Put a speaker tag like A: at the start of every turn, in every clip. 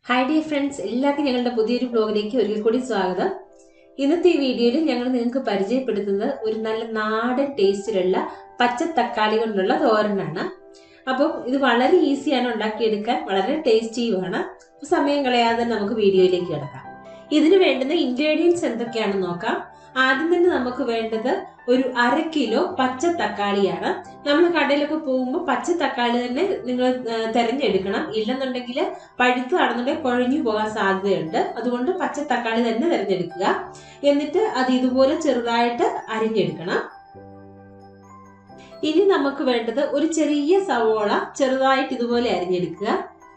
A: Hi dear friends, എല്ലാവർക്കും ഞങ്ങളുടെ പുതിയൊരു ബ്ലോഗിലേക്ക് ഒരിക്കൽ കൂടി സ്വാഗതം. ഇന്നത്തെ ഈ വീഡിയോയിൽ ഞങ്ങൾ നിങ്ങൾക്ക് പരിചയപ്പെടുത്തുന്നത് ഒരു നല്ല നാടൻ ടേസ്റ്റിലുള്ള പച്ച തക്കാളി കൊണ്ടുള്ള തോരനാണ്. അപ്പം ഇത് വളരെ ഈസിയാണ് ഉണ്ടാക്കിയെടുക്കാൻ, വളരെ ടേസ്റ്റിയുമാണ്. സമയം കളയാതെ നമുക്ക് വീഡിയോയിലേക്ക് കിടക്കാം. ഇതിന് വേണ്ടുന്ന ഇൻഗ്രീഡിയൻസ് എന്തൊക്കെയാണെന്ന് നോക്കാം. ആദ്യം തന്നെ നമുക്ക് വേണ്ടത് ഒരു 1/2 കിലോ പച്ച തക്കാളിയാണ്. നമ്മൾ കടയിലൊക്കെ പോകുമ്പോൾ പച്ച തക്കാളി തന്നെ നിങ്ങൾ തിരഞ്ഞെടുക്കണം. ഇല്ലെന്നുണ്ടെങ്കിൽ പഴുത്താണെന്നുണ്ടെങ്കിൽ കുഴഞ്ഞു പോകാൻ സാധ്യതയുണ്ട്. അതുകൊണ്ട് പച്ച തക്കാളി തന്നെ തിരഞ്ഞെടുക്കുക. എന്നിട്ട് അത് ഇതുപോലെ ചെറുതായിട്ട് അരിഞ്ഞെടുക്കണം. ഇനി നമുക്ക് വേണ്ടത് ഒരു ചെറിയ സവോള ചെറുതായിട്ട് ഇതുപോലെ അരിഞ്ഞെടുക്കുക.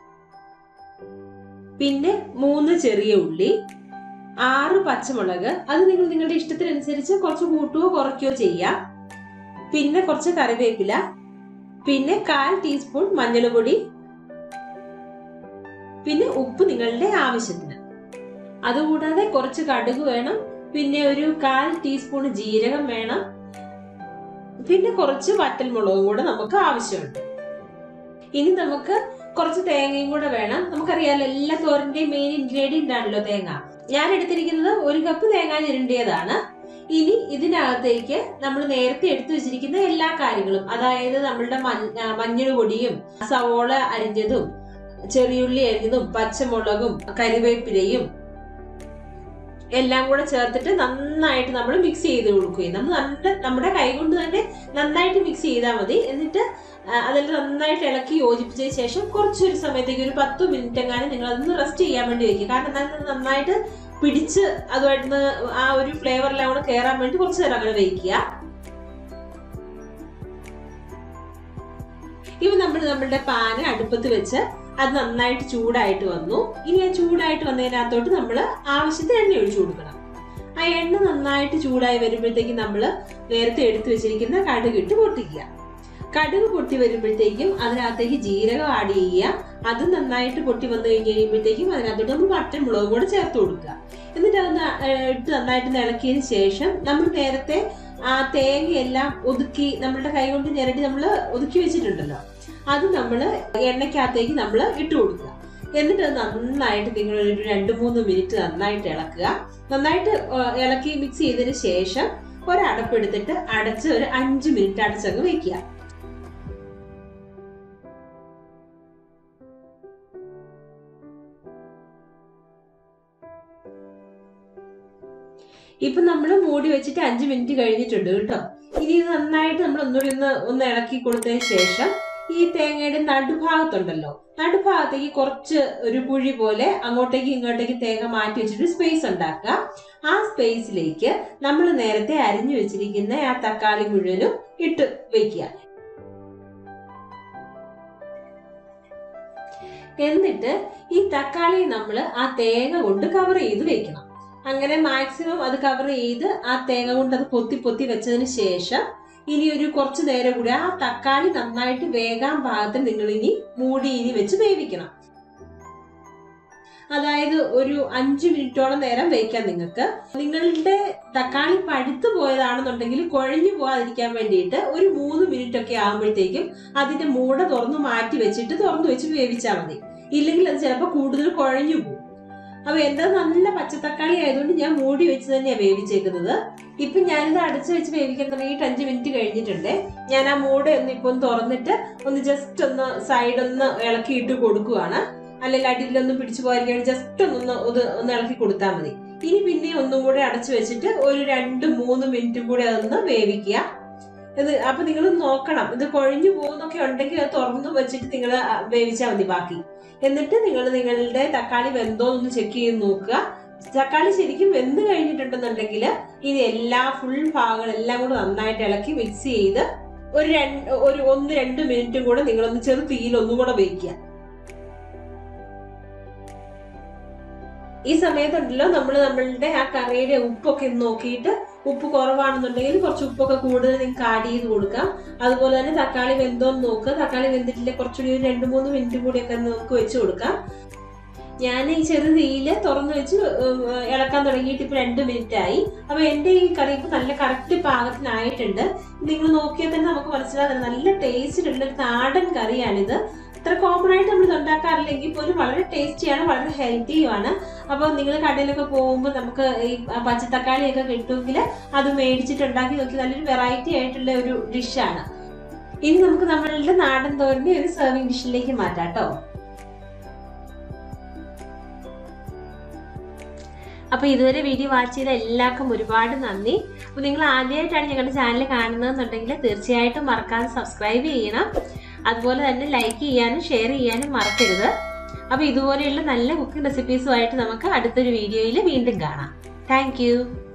A: പിന്നെ 3 ചെറിയ ഉള്ളി, 6 പച്ചമുളക്, അത് നിങ്ങൾ നിങ്ങളുടെ ഇഷ്ടത്തിനനുസരിച്ച് കുറച്ച് കൂട്ടുകയോ കുറയ്ക്കുകയോ ചെയ്യാം. പിന്നെ കുറച്ച് കറിവേപ്പില, പിന്നെ 1/4 ടീസ്പൂൺ മഞ്ഞൾപ്പൊടി, പിന്നെ ഉപ്പ് നിങ്ങളുടെ ആവശ്യത്തിന്. അതുകൂടാതെ കുറച്ച് കടുക് വേണം, പിന്നെ ഒരു 1/4 ടീസ്പൂൺ ജീരകം വേണം, പിന്നെ കുറച്ച് വറ്റൽമുളകും കൂടെ നമുക്ക് ആവശ്യമുണ്ട്. ഇനി നമുക്ക് കുറച്ച് തേങ്ങയും കൂടെ വേണം. നമുക്കറിയാലോ, എല്ലാ തോരന്റെയും മെയിൻ ഇൻഗ്രീഡിയന്റ് ആണല്ലോ തേങ്ങ. ഞാൻ എടുത്തിരിക്കുന്നത് 1 കപ്പ് തേങ്ങ ചിരണ്ടിയതാണ്. ഇനി ഇതിനകത്തേക്ക് നമ്മൾ നേരത്തെ എടുത്തു വെച്ചിരിക്കുന്ന എല്ലാ കാര്യങ്ങളും, അതായത് നമ്മളുടെ മഞ്ഞൾ പൊടിയും സവോള അരിഞ്ഞതും ചെറിയുള്ളി അരിഞ്ഞതും പച്ചമുളകും കരിവേപ്പിലയും എല്ലാം കൂടെ ചേർത്തിട്ട് നന്നായിട്ട് നമ്മൾ മിക്സ് ചെയ്ത് കൊടുക്കുകയും നമ്മുടെ കൈ കൊണ്ട് തന്നെ നന്നായിട്ട് മിക്സ് ചെയ്താൽ മതി. എന്നിട്ട് അതെല്ലാം നന്നായിട്ട് ഇളക്കി യോജിപ്പിച്ചതിന് ശേഷം കുറച്ചൊരു സമയത്തേക്ക് ഒരു 10 മിനിറ്റ് എങ്ങാനും നിങ്ങൾ അതൊന്ന് റെസ്റ്റ് ചെയ്യാൻ വേണ്ടി വെക്കുക. കാരണം നന്നായിട്ട് പിടിച്ച് അതുമായിട്ട് ആ ഒരു ഫ്ലേവറെല്ലാം കൂടെ കയറാൻ വേണ്ടി കുറച്ച് നേരം അങ്ങനെ വയ്ക്കുക. ഇപ്പൊ നമ്മളുടെ പാന് അടുപ്പത്ത് വെച്ച് അത് നന്നായിട്ട് ചൂടായിട്ട് വന്നു. ഇനി ആ ചൂടായിട്ട് വന്നതിനകത്തോട്ട് നമ്മൾ ആവശ്യത്തിന് എണ്ണ ഒഴിച്ചു കൊടുക്കണം. ആ എണ്ണ നന്നായിട്ട് ചൂടായി വരുമ്പോഴത്തേക്കും നമ്മൾ നേരത്തെ എടുത്തു വെച്ചിരിക്കുന്ന കടുക് ഇട്ട് പൊട്ടിക്കുക. കടുക് പൊട്ടി വരുമ്പോഴത്തേക്കും അതിനകത്തേക്ക് ജീരകം ആഡ് ചെയ്യുക. അത് നന്നായിട്ട് പൊട്ടി വന്നു കഴിഞ്ഞ് കഴിയുമ്പോഴത്തേക്കും അതിനകത്തോട്ട് നമ്മൾ വറ്റൽമുളകും കൂടെ ചേർത്ത് കൊടുക്കുക. എന്നിട്ട് അതൊന്ന് ഇട്ട് നന്നായിട്ട് ഇളക്കിയതിന് ശേഷം നമ്മൾ നേരത്തെ ആ തേങ്ങയെല്ലാം ഒതുക്കി നമ്മളുടെ കൈ കൊണ്ട് ഞെരടി നമ്മൾ ഒതുക്കി വെച്ചിട്ടുണ്ടല്ലോ, അത് നമ്മൾ എണ്ണയ്ക്കകത്തേക്ക് നമ്മൾ ഇട്ട് കൊടുക്കുക. എന്നിട്ട് അത് നന്നായിട്ട് നിങ്ങൾ ഒരു 2-3 മിനിറ്റ് നന്നായിട്ട് ഇളക്കുക. നന്നായിട്ട് ഇളക്കി മിക്സ് ചെയ്തതിന് ശേഷം ഒരടപ്പെടുത്തിട്ട് അടച്ച് ഒരു 5 മിനിറ്റ് അടച്ചങ്ങ് വെക്കുക. ഇപ്പൊ നമ്മൾ മൂടി വെച്ചിട്ട് 5 മിനിറ്റ് കഴിഞ്ഞിട്ടുണ്ട് കേട്ടോ. ഇനി ഇത് നന്നായിട്ട് നമ്മൾ ഒന്നുകൂടി ഒന്ന് ഇളക്കി കൊടുത്തതിന് ശേഷം ഈ തേങ്ങയുടെ നടുഭാഗത്തുണ്ടല്ലോ, നടുഭാഗത്തേക്ക് കുറച്ച് ഒരു കുഴി പോലെ അങ്ങോട്ടേക്ക് ഇങ്ങോട്ടേക്ക് തേങ്ങ മാറ്റി വെച്ചിട്ട് സ്പേസ് ഉണ്ടാക്കുക. ആ സ്പേസിലേക്ക് നമ്മൾ നേരത്തെ അരിഞ്ഞു വെച്ചിരിക്കുന്ന ആ തക്കാളി മുഴുവനും ഇട്ട് വെക്കുക. എന്നിട്ട് ഈ തക്കാളി നമ്മൾ ആ തേങ്ങ കൊണ്ട് കവർ ചെയ്ത് വെക്കണം. അങ്ങനെ മാക്സിമം അത് കവർ ചെയ്ത് ആ തേങ്ങ കൊണ്ട് അത് പൊത്തി വെച്ചതിന് ശേഷം ഇനി ഒരു കുറച്ചു നേരം കൂടി ആ തക്കാളി നന്നായിട്ട് വേകാൻ പാകത്തിൽ നിങ്ങൾ ഇനി മൂടി വെച്ച് വേവിക്കണം. അതായത് ഒരു 5 മിനിറ്റോളം നേരം വേവിക്കാം. നിങ്ങളുടെ തക്കാളി പഴുത്തു പോയതാണെന്നുണ്ടെങ്കിൽ കുഴഞ്ഞു പോകാതിരിക്കാൻ വേണ്ടിയിട്ട് ഒരു 3 മിനിറ്റ് ഒക്കെ ആകുമ്പോഴത്തേക്കും അതിന്റെ മൂട തുറന്നു മാറ്റി വെച്ചിട്ട് തുറന്നു വെച്ച് വേവിച്ചാൽ മതി. ഇല്ലെങ്കിൽ അത് ചിലപ്പോൾ കൂടുതൽ കുഴഞ്ഞു പോകും. അപ്പൊ എന്റെ നല്ല പച്ചത്തക്കാളി ആയതുകൊണ്ട് ഞാൻ മൂടി വെച്ച് തന്നെയാണ് വേവിച്ചേക്കുന്നത്. ഇപ്പൊ ഞാനിത് അടച്ചു വെച്ച് വേവിക്കാൻ തുടങ്ങിയിട്ട് 5 മിനിറ്റ് കഴിഞ്ഞിട്ടുണ്ട്. ഞാൻ ആ മൂട ഇപ്പൊ തുറന്നിട്ട് ഒന്ന് ജസ്റ്റ് ഒന്ന് സൈഡ് ഒന്ന് ഇളക്കിയിട്ട് കൊടുക്കുവാണ്. അല്ലെങ്കിൽ അടിയിലൊന്നും പിടിച്ചു പോയിരിക്കാൻ ജസ്റ്റ് ഒന്ന് ഇളക്കി കൊടുത്താൽ മതി. ഇനി പിന്നെ ഒന്നും കൂടെ അടച്ചു വെച്ചിട്ട് ഒരു 2-3 മിനിറ്റും കൂടെ അതൊന്ന് വേവിക്കുക. അപ്പൊ നിങ്ങൾ നോക്കണം, ഇത് കൊഴിഞ്ഞു പോകുന്നൊക്കെ ഉണ്ടെങ്കിൽ അത് തുറന്നു വെച്ചിട്ട് നിങ്ങൾ വേവിച്ചാൽ മതി ബാക്കി. എന്നിട്ട് നിങ്ങളുടെ തക്കാളി വെന്തോന്ന് ചെക്ക് ചെയ്ത് നോക്കുക. തക്കാളി ശരിക്കും വെന്ത് കഴിഞ്ഞിട്ടുണ്ടെന്നുണ്ടെങ്കിൽ ഇനി എല്ലാ ഫുൾ ഭാഗങ്ങളെല്ലാം കൂടെ നന്നായിട്ട് ഇളക്കി മിക്സ് ചെയ്ത് ഒരു 1-2 മിനിറ്റും കൂടെ നിങ്ങളൊന്ന് ചെറു തീയിൽ ഒന്നും കൂടെ വേവിക്കുക. ഈ സമയത്തുണ്ടല്ലോ നമ്മളുടെ ആ കറിയുടെ ഉപ്പൊക്കെ നോക്കിയിട്ട് ഉപ്പ് കുറവാണെന്നുണ്ടെങ്കിൽ കുറച്ച് ഉപ്പൊക്കെ കൂടുതൽ നിങ്ങൾക്ക് ആഡ് ചെയ്ത് കൊടുക്കാം. അതുപോലെ തന്നെ തക്കാളി വെന്തോന്ന് നോക്കുക. തക്കാളി വെന്തിട്ടില്ലേ കുറച്ചുകൂടി 2-3 മിനിറ്റ് കൂടിയൊക്കെ നമുക്ക് വെച്ച് കൊടുക്കാം. ഞാൻ ഈ ചെറു തീയില് തുറന്നു വെച്ച് ഇളക്കാൻ തുടങ്ങിയിട്ട് ഇപ്പൊ 2 മിനിറ്റ് ആയി. അപ്പൊ എന്റെ ഈ കറി ഇപ്പൊ നല്ല കറക്റ്റ് പാകത്തിനായിട്ടുണ്ട്. നിങ്ങൾ നോക്കിയാൽ തന്നെ നമുക്ക് മനസ്സിലാകും, നല്ല ടേസ്റ്റിലുള്ള ഒരു നാടൻ കറിയാണിത്. ഇത്ര കോമൺ ആയിട്ട് നമ്മൾ ഇത് ഉണ്ടാക്കാറില്ലെങ്കിൽ പോലും വളരെ ടേസ്റ്റിയാണ്, വളരെ ഹെൽത്തിയുമാണ്. അപ്പോൾ നിങ്ങൾ കടയിലൊക്കെ പോകുമ്പോൾ നമുക്ക് ഈ പച്ചത്തക്കാളിയൊക്കെ കിട്ടുമെങ്കിൽ അത് മേടിച്ചിട്ട് ഉണ്ടാക്കി നോക്കി നല്ലൊരു വെറൈറ്റി ആയിട്ടുള്ള ഒരു ഡിഷാണ്. ഇനി നമുക്ക് നമ്മളുടെ നാടൻ തോരനെ ഒരു സെർവിങ് ഡിഷിലേക്ക് മാറ്റാം കേട്ടോ. അപ്പോൾ ഇതുവരെ വീഡിയോ വാച്ച് ചെയ്ത എല്ലാവർക്കും ഒരുപാട് നന്ദി. അപ്പോൾ നിങ്ങൾ ആദ്യമായിട്ടാണ് ഞങ്ങളുടെ ചാനൽ കാണുന്നതെന്നുണ്ടെങ്കിൽ തീർച്ചയായിട്ടും മറക്കാതെ സബ്സ്ക്രൈബ് ചെയ്യണം. അതുപോലെ തന്നെ ലൈക്ക് ചെയ്യാനും ഷെയർ ചെയ്യാനും മറക്കരുത്. അപ്പോൾ ഇതുപോലെയുള്ള നല്ല കുക്കിംഗ് റെസിപ്പീസുമായിട്ട് നമുക്ക് അടുത്തൊരു വീഡിയോയിൽ വീണ്ടും കാണാം. താങ്ക്